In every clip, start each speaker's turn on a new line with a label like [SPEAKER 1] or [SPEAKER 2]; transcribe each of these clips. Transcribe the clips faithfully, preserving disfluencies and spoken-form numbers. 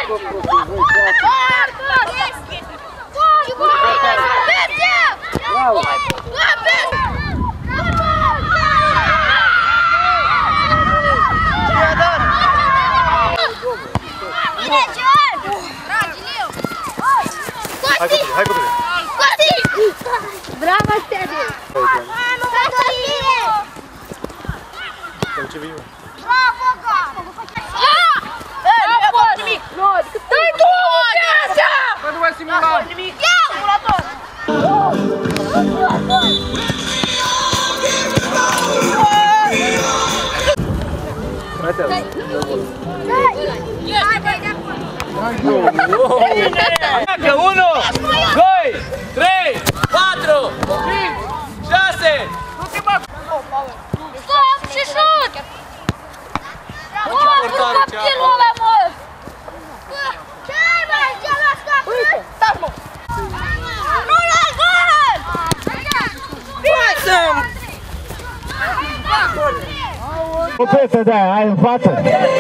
[SPEAKER 1] Hai cu tine!
[SPEAKER 2] Bravo, Steve!
[SPEAKER 1] Ce vine?
[SPEAKER 2] Bravo, Gaga! Ia! Nimic! Dă-i tu! Așa!
[SPEAKER 1] Bă, nu mai simula!
[SPEAKER 2] Nimic! Ia! Simulator!
[SPEAKER 3] Că unu, doi, trei, patru, cinci, șase.
[SPEAKER 2] Stop și șut! Oh, cu copilul ăla, mă! Ce-ai, mă? Ce-ai la scap? Uite, stai, mă! Nu la gol! Pasă-mi!
[SPEAKER 4] Copete de aia, ai în față.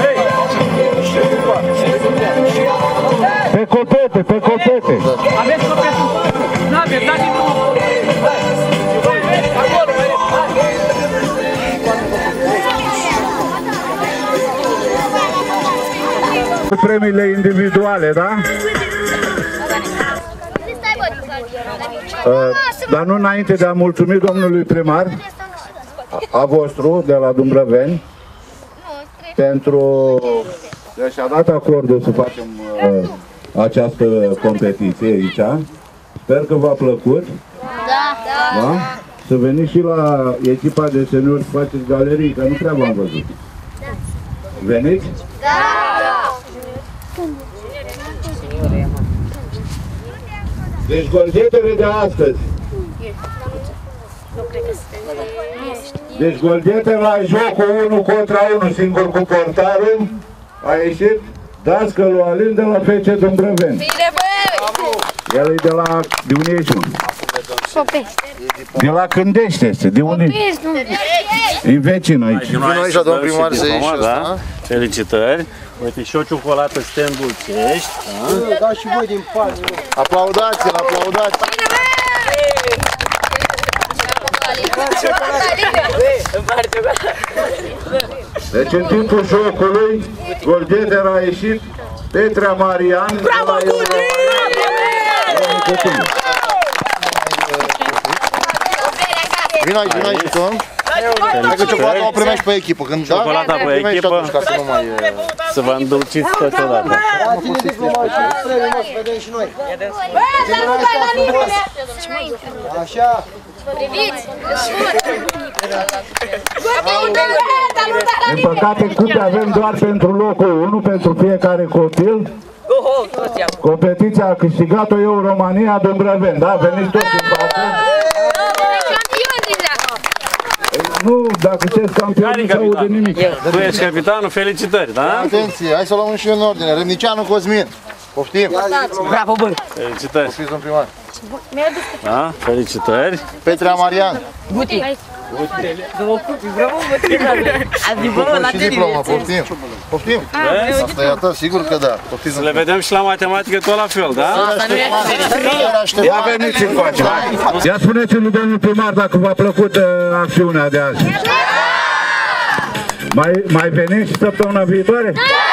[SPEAKER 4] Pe copete, pe copete.
[SPEAKER 3] Aveți copetul în față. N-aveți, dați din drumul. Acolo,
[SPEAKER 4] Premiile individuale, da? Uh, dar nu înainte de a mulțumi domnului primar, a vostru, de la Dumbrăveni, pentru că și-a dat acordul să facem uh, această competiție aici. Sper că v-a plăcut.
[SPEAKER 2] Da, da.
[SPEAKER 4] Da? Să veniți și la echipa de seniori să faceți galerii, că nu prea v-am văzut. Veniți?
[SPEAKER 2] Da, da.
[SPEAKER 4] Deci golgetele de astăzi. Deci golgete la jocul unu contra unu, singur cu portarul, a ieșit dascălul Alin de la F C Dumbrăveni.
[SPEAKER 2] Bine, băi!
[SPEAKER 4] El e de la, de unde ești, mă? De la Cândești este, de unde? E vecin aici.
[SPEAKER 1] Vino aici la domnul primar să ieși ăsta.
[SPEAKER 5] Felicitări! Uite și o ciocolată Stem Dulcești.
[SPEAKER 1] Da, și voi din parte. Aplaudați-l, aplaudați!
[SPEAKER 4] Deci în timpul jocului, golgetele a ieșit Petra Marian. Bravo, Gudi!
[SPEAKER 1] Vino aici, vino aici, tu. Hai că ciocolata o primești pe echipă, când da?
[SPEAKER 5] Ciocolata pe echipă,
[SPEAKER 1] ca să nu mai...
[SPEAKER 5] să vă îndulciți totodată.
[SPEAKER 1] Da, ține diploma și trebuie să vedem și noi. Așa.
[SPEAKER 2] Priviți!
[SPEAKER 4] Din păcate, câte avem doar pentru locul unu, pentru fiecare copil. Competiția a câștigat-o eu, România, Dumbrăveni, da? Veniți toți în față. Nu, dacă sunteți campion, nu se aude nimic.
[SPEAKER 5] Tu ești capitanul, felicitări, da?
[SPEAKER 1] Atenție, hai să o luăm și în ordine. Râmnicianu Cosmin. Poftim.
[SPEAKER 3] Bravo, bă!
[SPEAKER 5] Felicitări!
[SPEAKER 1] Poftiți, domn primar.
[SPEAKER 5] Da? Felicitări!
[SPEAKER 1] Petra Marian.
[SPEAKER 3] Guti! Bravo, bă! Azi, bă, la
[SPEAKER 1] și diploma, poftim. Poftim? Asta e a ta, sigur că da. Poftiți,
[SPEAKER 5] Să le vedem și la matematică tot la fel, da?
[SPEAKER 4] Ia veniți încoace. Ia spuneți-mi lui domnul primar dacă v-a plăcut uh, acțiunea de azi. Mai, mai veniți și săptămâna viitoare?